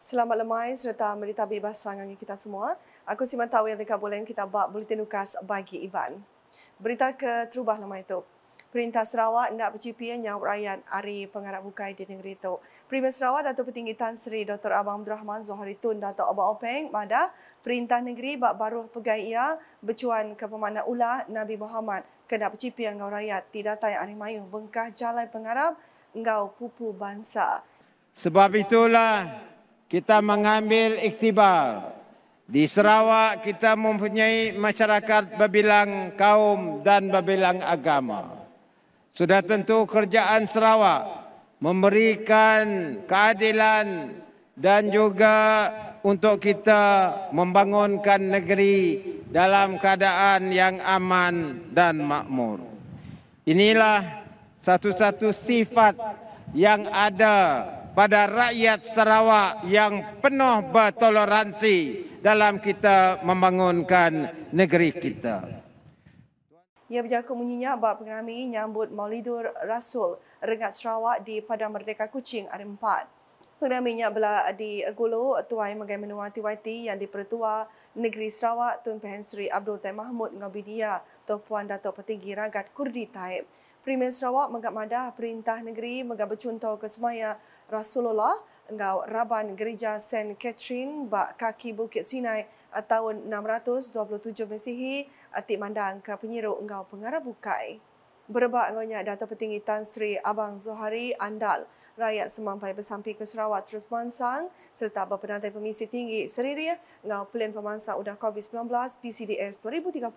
Selamat lemai serta berita bebas sangat kita semua. Aku Siman Tawil dekat bolen kita bak Bulletin Ukas bagi Iban. Berita ke terubah lemai itu. Perintah Sarawak nak bercipi nyawut rakyat hari pengarap bukai di negeri itu. Premier Sarawak Datuk Petinggi Tan Sri Dr. Abang Abdul Rahman Zohari Tun Datuk Abang Openg Mada perintah negeri bak baru pegai ia bercuan ke pemakna ulah Nabi Muhammad kena bercipi ngau rakyat tidak tay hari mayu bengkah jalan pengarap ngau pupu bangsa. Sebab itulah kita mengambil iktibar. Di Sarawak kita mempunyai masyarakat berbilang kaum dan berbilang agama. Sudah tentu kerajaan Sarawak memberikan keadilan dan juga untuk kita membangunkan negeri dalam keadaan yang aman dan makmur. Inilah satu-satu sifat yang ada pada rakyat Sarawak yang penuh bertoleransi dalam kita membangunkan negeri kita. Ia berjangka menyinya bab pengerami nyambut Maulidur Rasul Rengat Sarawak di Padang Merdeka Kuching hari 4. Pengeraminya belah di Gulu Tuai Megai Menua TYT yang dipertua Negeri Sarawak Tun Pehen Sri Abdul Taib Mahmud Ngabidia Tuan Puan Datuk Petinggi Ragat Kurdi Taib. Premier Sarawak menggap madah perintah negeri menggap bercontoh ke semaya Rasulullah engau Raban Gereja St. Catherine bak kaki Bukit Sinai tahun 627 Masihi atik mandang ke penyiru engau pengarah bukai. Berebak ngonya Datuk Petinggi Tan Sri Abang Zohari Andal rakyat semampai bersampi ke Sarawak terus mansang serta berpenantai Permisi Tinggi Seriri engau Plan Pemansang Udah COVID-19 PCDS 2030.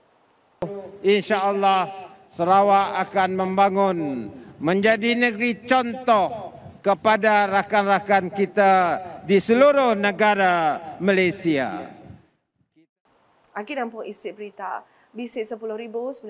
InsyaAllah Sarawak akan membangun menjadi negeri contoh kepada rakan-rakan kita di seluruh negara Malaysia. Akhir nampung isi berita. Bisik 10,991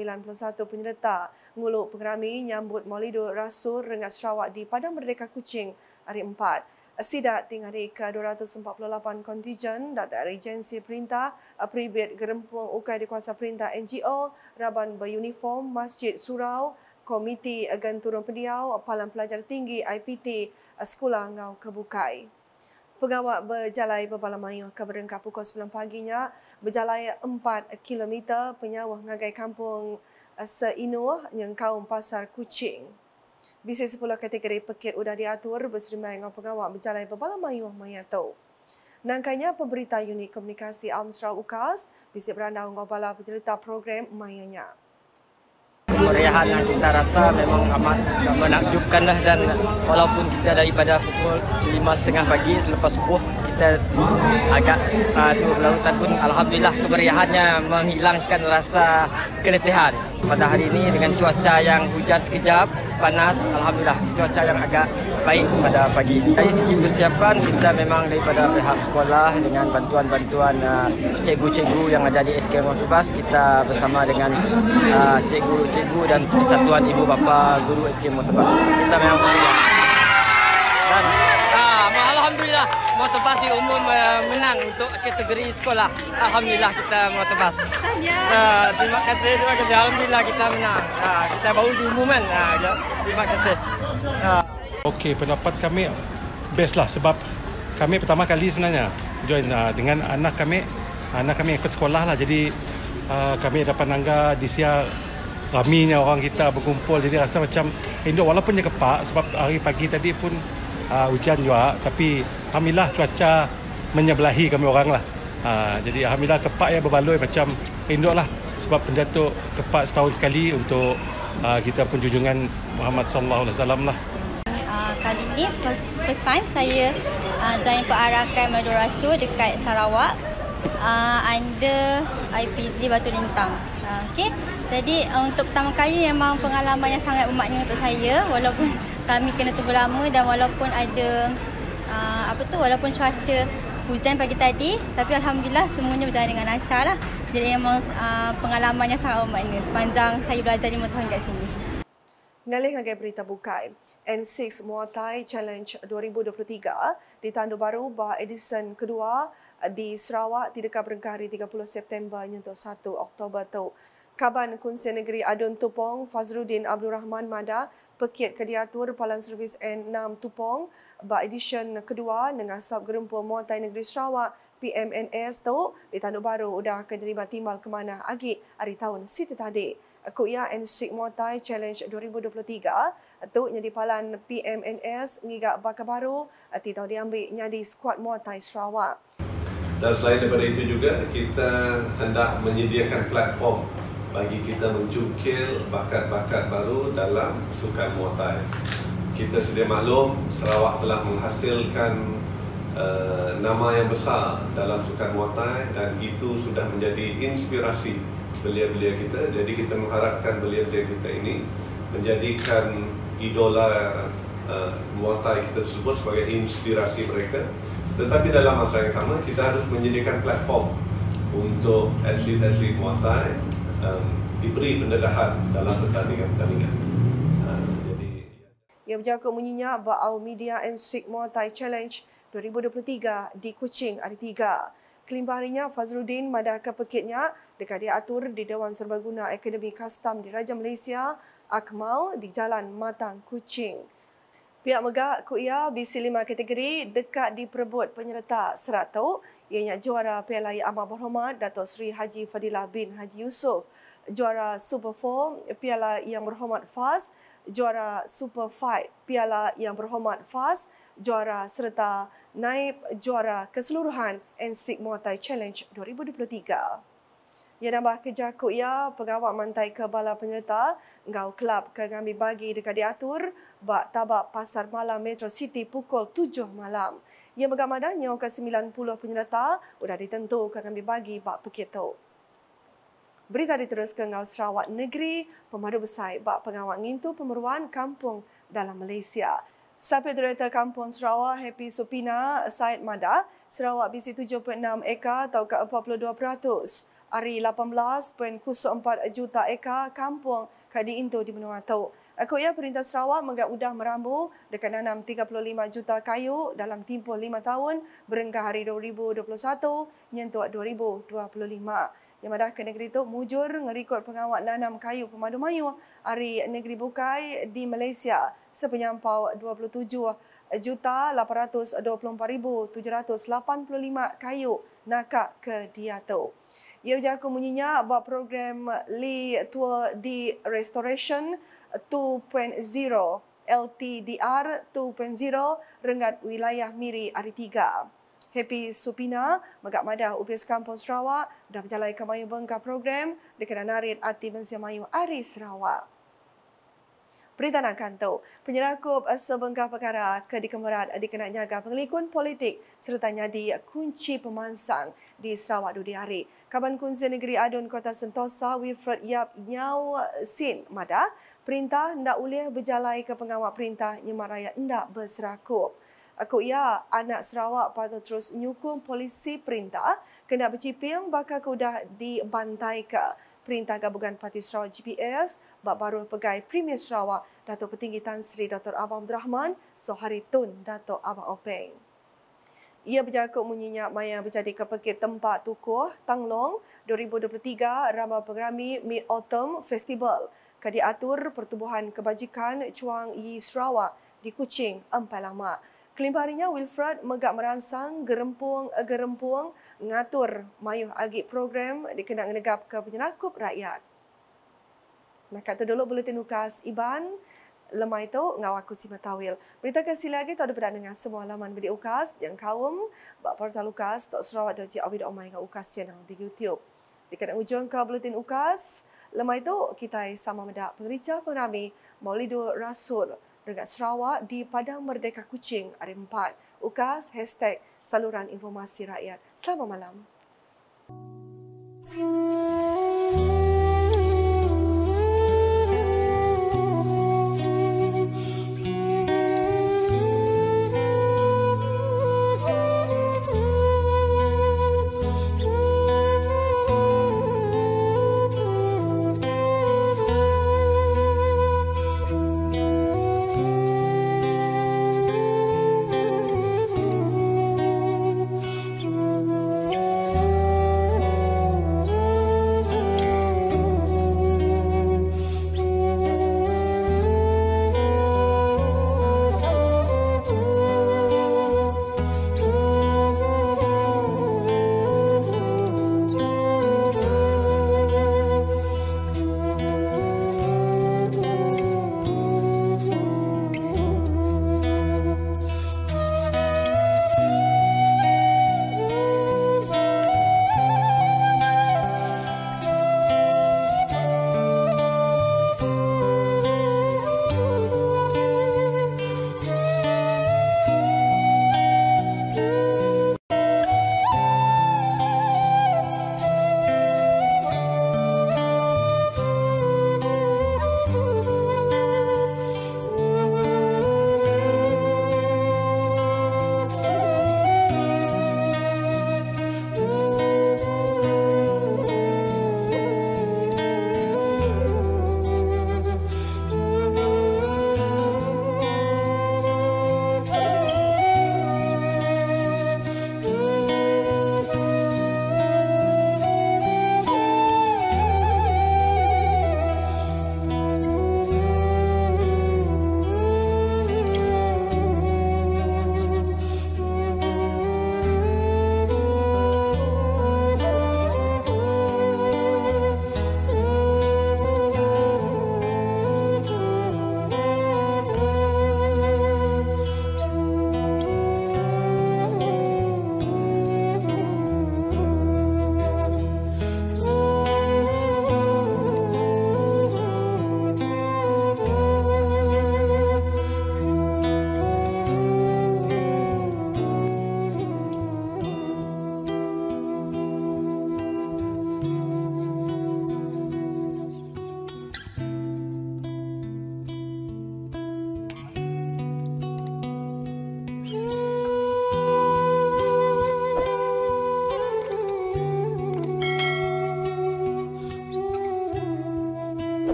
penyerta nguluk pengerami nyambut Maulidur Rasul Rengat Sarawak di Padang Merdeka Kuching hari 4. Sidak tinggal hari ke-248 kontijen Datuk Regensi Perintah Peribet Gerempung Ukai di Kuasa Perintah NGO Raban beruniform Masjid Surau Komiti Agen Turun Pendiau Palang Pelajar Tinggi IPT Sekolah Ngau Kebukai. Pegawai berjalai berbalamayu ke berengkap pukul 9 paginya berjalai 4 km penyawah ngagai kampung Seinuh yang kaum Pasar Kuching. Bisik 10 kategori pekit sudah diatur berserimai dengan pegawai berjalai berbalamayu mayatau. Nangkanya pemberita unit komunikasi Alm Sarawak UKAS bisik berandau ngobala pencerita program mayanya. Kemeriahan yang kita rasa memang amat menakjubkan dan walaupun kita daripada pukul 5.30 pagi selepas subuh kita agak berlarutan pun alhamdulillah kemeriahannya menghilangkan rasa keletihan. Pada hari ini dengan cuaca yang hujan sekejap, panas, alhamdulillah cuaca yang agak baik pada pagi ini. Dari segi persiapan kita memang daripada pihak sekolah dengan bantuan-bantuan cikgu-cikgu yang ada di SK Motobas, kita bersama dengan cikgu-cikgu dan persatuan ibu bapa guru SK Motobas. Kita memang bersedia. Dan alhamdulillah Motobas diumum menang untuk kategori sekolah. Alhamdulillah kita Motobas. Terima kasih. Alhamdulillah kita menang. Kita baru diumumkan. Terima kasih. Okey, pendapat kami best lah sebab kami pertama kali sebenarnya join dengan anak kami ikut sekolah lah. Jadi kami dapat nangga di siang raminya orang kita berkumpul. Jadi rasa macam induk walaupun dia kepak sebab hari pagi tadi pun hujan juga, tapi alhamdulillah cuaca menyebelahi kami orang lah. Jadi alhamdulillah kepak yang berbaloi macam induk lah sebab benda tu kepak setahun sekali untuk kita pun junjungan Muhammad sallallahu alaihi wasallam lah. Kali ini first time saya join perarakan Maulidur Rasul dekat Sarawak under IPZ Batu Lintang. Okey. Jadi untuk pertama kali memang pengalaman yang sangat bermakna untuk saya walaupun kami kena tunggu lama dan walaupun ada walaupun cuaca hujan pagi tadi tapi alhamdulillah semuanya berjalan dengan lancar lah. Jadi memang pengalaman yang sangat bermakna sepanjang saya belajar 5 tahun kat sini. Ngalih ngagai berita bukai, N6 Muay Thai Challenge 2023 ditandu baru bah edison kedua di Sarawak tidak berengkah hari 30 September untuk 1 Oktober tu. Kaban Kunsian Negeri Adun Tupong, Fazruddin Abdul Rahman Mada, Pekit Kediatur Palan Servis N6 Tupong, edisyen kedua dengan sab gerempur Muatai Negeri Sarawak PMNS tu di Tanduk Baru udah kenerima timbal ke mana agi hari tahun siti tadi. Kuya NSIK Muatai Challenge 2023 tu nyadi palan PMNS ngigak Baka Baru titau diambil nyadi skuad Muatai Sarawak. Dan selain daripada itu juga kita hendak menyediakan platform bagi kita mencungkil bakat-bakat baru dalam sukan Muay. Kita sedia maklum Sarawak telah menghasilkan nama yang besar dalam sukan Muay dan itu sudah menjadi inspirasi belia-belia kita. Jadi kita mengharapkan belia-belia kita ini menjadikan idola Muay kita tersebut sebagai inspirasi mereka. Tetapi dalam masa yang sama kita harus menyediakan platform untuk atlet-atlet Muay diberi pendedahan dalam pertandingan-pertandingan. Ia berjangkut menyinyap Ba'au Media NSIK Muay Thai Challenge 2023 di Kuching hari 3. Kelimpah harinya Fazruddin Madaka Pekitnya dekat diatur di Dewan Serbaguna Akademi Kastam di Raja Malaysia Akmal di Jalan Matang Kuching. Pihak Megak Kuya BC5 kategori dekat diperebut penyerta serat tu ianya juara Piala Yang Amat Berhormat Datuk Seri Haji Fadilah bin Haji Yusof, juara Super 4 Piala Yang Berhormat FAS, juara Super 5 Piala Yang Berhormat FAS, juara serta naib juara keseluruhan NSIK Muay Thai Challenge 2023. Ia nambah kerja Kuya pengawal mantai ke bala penyerta ngau kelab ke ngambil bagi dekat diatur bak tabak pasar malam Metro City pukul 7 malam. Ia megamadanya ke 90 penyerta sudah ditentu ke ngambil bagi bak Pekit tu. Berita diteruskan ngau Sarawak Negeri Pemadu Besar bak pengawal ngintu pemeruan kampung dalam Malaysia. Sahabat Director Kampung Sarawak Happy Supina Said Mada, Sarawak bisi 7.6 ekar atau ke 42%. Hari 18.04 juta ekar kampung kadi into di benua tu. Kuya Perintah Sarawak menggak udah merambu dekat nanam 35 juta kayu dalam tempoh 5 tahun berengkah hari 2021 nyentuh 2025. Yang madah ke negeri tu mujur ngerikut pengawal nanam kayu pemadu mayu hari negeri Bukai di Malaysia sepenyampau 27,824,785 kayu nakak ke dia tu. Ia berjangkut menyinyap bahawa program Lee Tour di Restoration 2.0 LTDR 2.0 rengat wilayah Miri hari 3. Happy Supina, Megak Madah UPS Kampung Sarawak dah berjalan ke mayu bengkah program dekat narit Ati Bensia Mayu Ari Sarawak. Berita nak kantau, penyerakup sebengkah perkara ke dikemerat dikena jaga pengelikun politik serta nyadi kunci pemansang di Sarawak dudi hari. Kaban Kunsian Negeri Adun Kota Sentosa Wilfred Yap Nyau Sin Mada, perintah ndak boleh berjalai ke pengawal perintah Nyemat Rakyat ndak berserakup. Kuya anak Sarawak patut terus nyukung polisi perintah kena berciping bakal kudah dibantai ke. Perintah Gabungan Parti Sarawak GPS bak baru pegai Premier Sarawak Datuk Petinggi Tan Sri Dr. Abang Abdul Rahman Sohari Tun Datuk Abang Openg. Ia berjangkut menyinyap maya berjadi ke Pekit Tempat Tukuh Tanglong 2023 Rama Pengerami Mid Autumn Festival ke diatur Pertubuhan Kebajikan Chuang Yi Sarawak di Kuching Empat Lama. Kelimpah harinya Wilfred megak merangsang gerempung ngatur mayuh agik program dikena negap ke penyerakup rakyat. Nak kata dulu buletin ukas Iban lemah itu ngau aku si Matawil. Berita kasih lagi tak ada berada dengan semua laman beri ukas yang kaum bak portal ukas tok Sarawak.gov.my ngau ukas channel di YouTube. Dikena ujung ke buletin ukas lemah itu kita sama medak pengerica pengrami Maulidur Rasul Regat Sarawak di Padang Merdeka Kuching hari 4. Ukas #saluran informasi rakyat. Selamat malam.